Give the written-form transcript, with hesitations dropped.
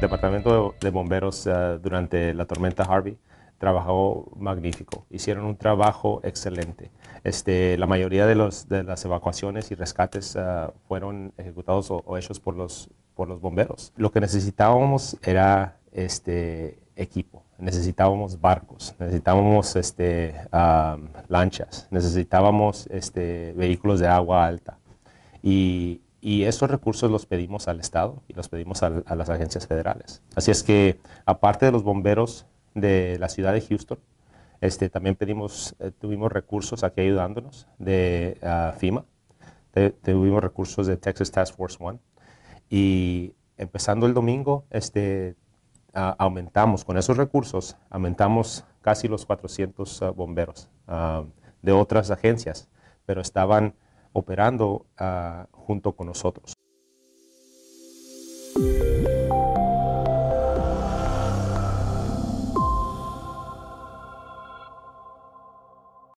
Departamento de Bomberos durante la tormenta Harvey trabajó magnífico, hicieron un trabajo excelente. La mayoría de las evacuaciones y rescates fueron ejecutados o hechos por los bomberos. Lo que necesitábamos era equipo, necesitábamos barcos, necesitábamos lanchas, necesitábamos vehículos de agua alta. Y esos recursos los pedimos al Estado y los pedimos a las agencias federales. Así es que, aparte de los bomberos de la ciudad de Houston, también tuvimos recursos aquí ayudándonos de FEMA, tuvimos recursos de Texas Task Force One, y empezando el domingo, aumentamos, con esos recursos, aumentamos casi los 400 bomberos de otras agencias, pero estaban operando junto con nosotros.